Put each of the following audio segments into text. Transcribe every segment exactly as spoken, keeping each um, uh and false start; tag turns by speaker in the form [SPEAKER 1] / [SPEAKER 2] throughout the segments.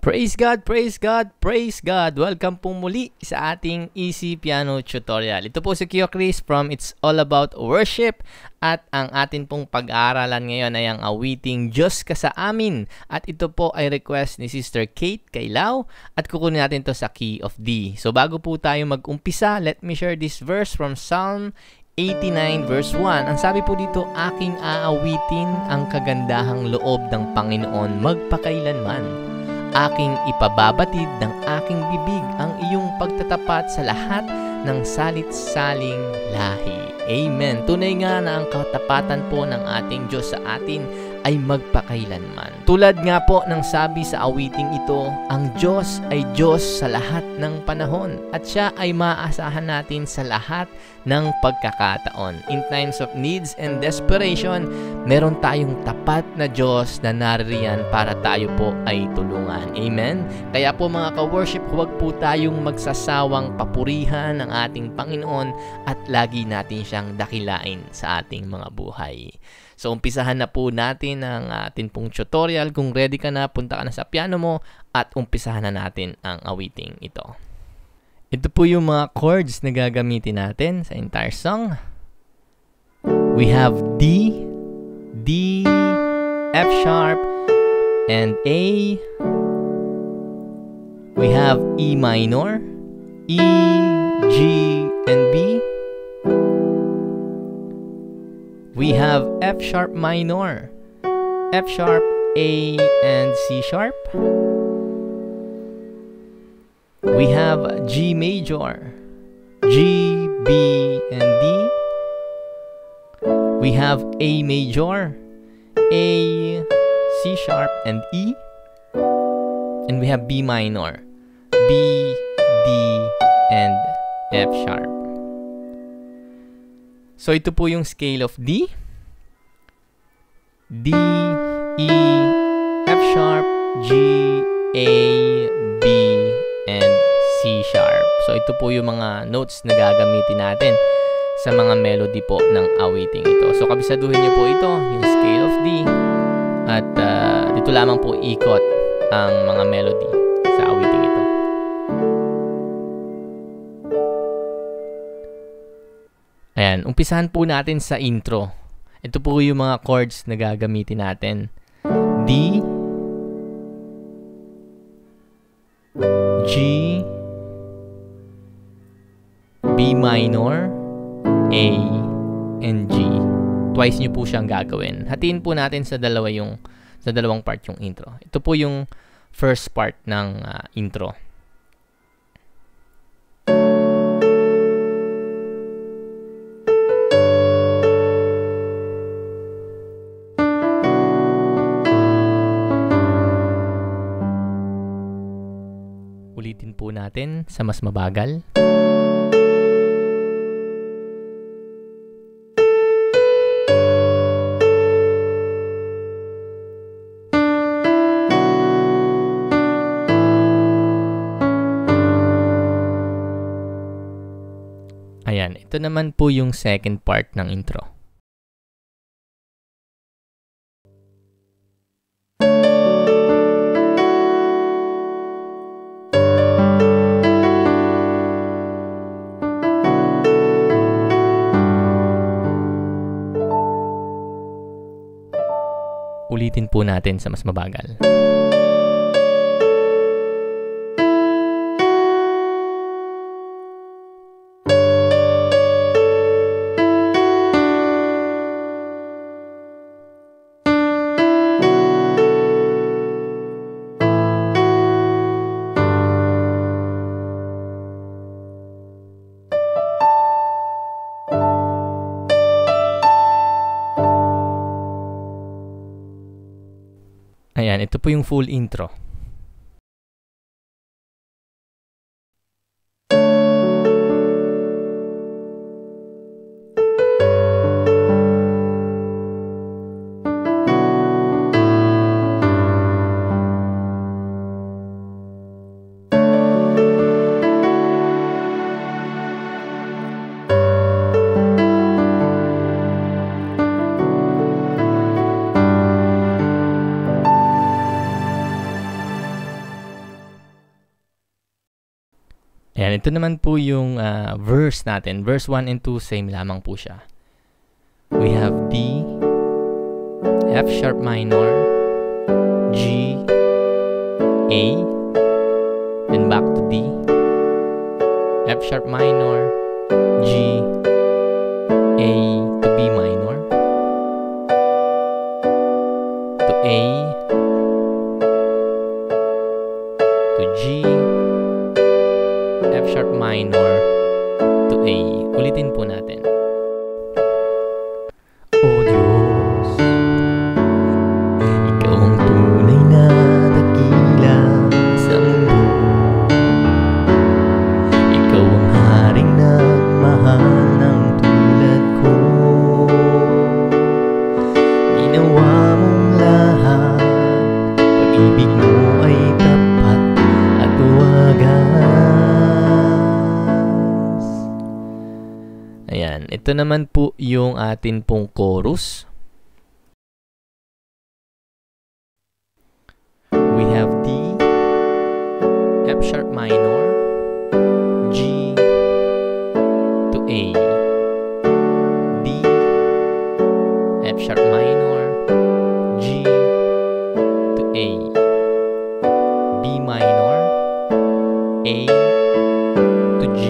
[SPEAKER 1] Praise God, praise God, praise God. Welcome po muli sa ating Easy Piano Tutorial. Ito po si Kyo Chris from It's All About Worship. At ang atin pong pag-aaralan ngayon ay ang awiting Diyos Ka Sa Amin. At ito po ay request ni Sister Kate Kailao. At kukunin natin to sa key of D. So bago po tayo mag-umpisa, let me share this verse from Psalm eighty-nine verse one. Ang sabi po dito, aking aawitin ang kagandahang loob ng Panginoon magpakailanman. Aking ipababatid ng aking bibig ang iyong pagtatapat sa lahat ng salit-saling lahi. Amen. Tunay nga na ang katapatan po ng ating Diyos sa atin ay magpakailanman. Tulad nga po ng sabi sa awiting ito, ang Diyos ay Diyos sa lahat ng panahon at siya ay maaasahan natin sa lahat ng pagkakataon. In times of needs and desperation, meron tayong tapat na Diyos na naririyan para tayo po ay tulungan. Amen? Kaya po mga ka-worship, huwag po tayong magsasawang papurihan ng ating Panginoon at lagi natin siyang dakilain sa ating mga buhay. So, umpisahan na po natin ang ating pong tutorial. Kung ready ka na, punta ka na sa piano mo at umpisahan na natin ang awiting ito. Ito po yung mga chords na gagamitin natin sa entire song. We have D, D, F sharp, and A. We have E minor, E, G, and B. We have F sharp minor, F sharp, A, and C sharp. We have G major, G, B, and D. We have A major, A, C sharp, and E. And we have B minor, B, D, and F sharp. So, ito po yung scale of D. D, E, F sharp, G, A, B, and C sharp. So, ito po yung mga notes na gagamitin natin sa mga melody po ng awiting ito. So, kabisaduhin niyo po ito, yung scale of D. At uh, dito lamang po ikot ang mga melody sa awiting ito. Ayan, umpisahan po natin sa intro. Ito po yung mga chords na gagamitin natin. D, G, B minor, A, and G. Twice nyo po siyang gagawin. Hatiin po natin sa dalawa yung sa dalawang part yung intro. Ito po yung first part ng uh, intro. Ulitin po natin sa mas mabagal. Ayan, ito naman po yung second part ng intro. Ulitin po natin sa mas mabagal. Ayan, ito po yung full intro. ito naman po yung uh, verse natin. Verse one and two, same lamang po siya. We have D, F sharp minor, G, A, then back to D, F sharp minor, G, A to B minor, to A, to G, F sharp minor, to A. Ulitin po natin. O Diyos, Ikaw ang tunay na dakila sa mundo. Ikaw ang haring nagmahal ng tulad ko. Ginawa mong lahat, pag-ibig mo ay tapat at wagas. Ayan, ito naman po yung atin pong chorus. We have D, F sharp minor, G to A, D, F sharp minor, G to A, B minor, A to G,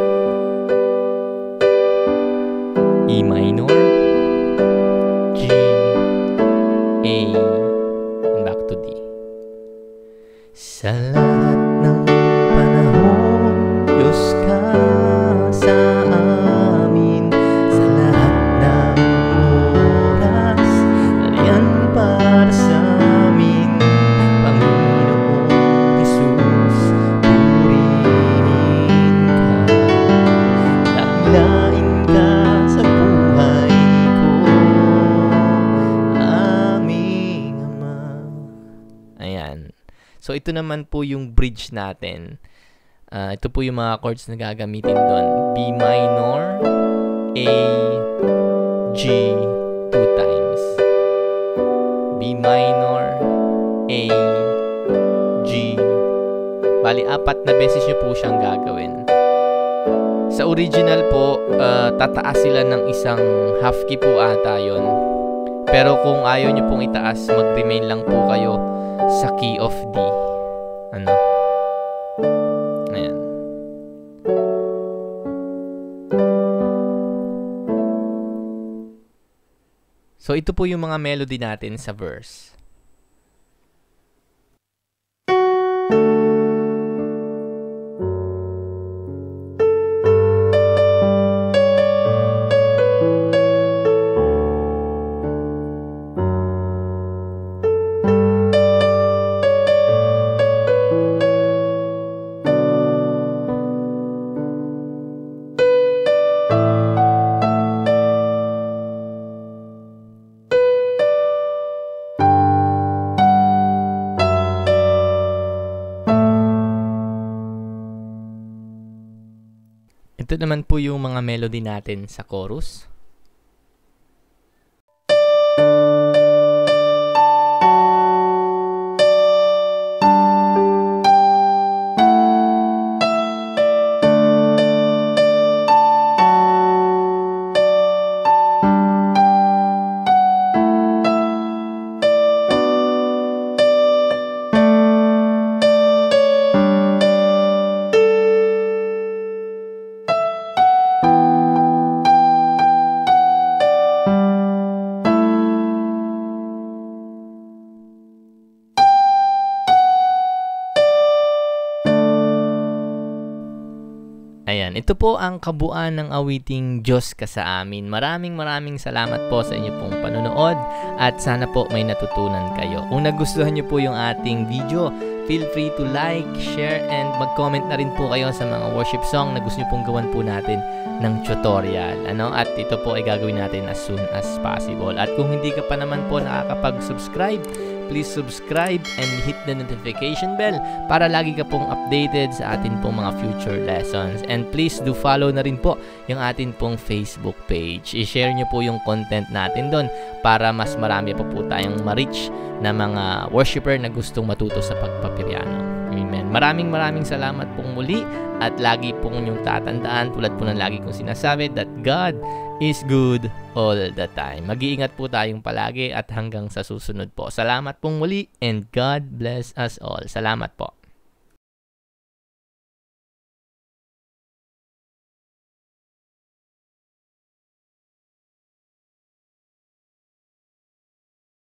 [SPEAKER 1] E minor, G, A, and back to D. Sa lahat ng panahon, Diyos ka sa amin. Sa lahat ng oras, nariyan para sa amin. Panginoong Jesus, purihin ka. Dakilain ka sa buhay ko, aming Ama. Ayan. So, ito naman po yung bridge natin. Uh, ito po yung mga chords na gagamitin doon. B minor, A, G, two times. B minor, A, G. Bali, apat na beses nyo po siyang gagawin. Sa original po, uh, tataas sila ng isang half key po ata yun. Pero kung ayaw nyo pong itaas, mag-remain lang po kayo sa key of D. Ano? Ayan. So, ito po yung mga melody natin sa verse. Ito naman po yung mga melody natin sa chorus. Ayan, ito po ang kabuuan ng awiting Diyos ka sa amin. Maraming maraming salamat po sa inyo pong panonood at sana po may natutunan kayo. Kung nagustuhan nyo po yung ating video, feel free to like, share, and mag-comment na rin po kayo sa mga worship song na gusto nyo pong gawan po natin ng tutorial. Ano? At ito po ay gagawin natin as soon as possible. At kung hindi ka pa naman po nakakapag-subscribe, please subscribe and hit the notification bell para lagi ka pong updated sa atin pong mga future lessons. And please do follow na rin po yung atin pong Facebook page. I-share nyo po yung content natin doon para mas marami pa po tayong ma-reach na mga worshiper na gustong matuto sa pagpapiano. Amen. Maraming maraming salamat pong muli at lagi pong inyong tatandaan tulad po ng lagi kong sinasabi that God is good all the time. Mag-iingat po tayong palagi at hanggang sa susunod po. Salamat pong muli and God bless us all. Salamat po.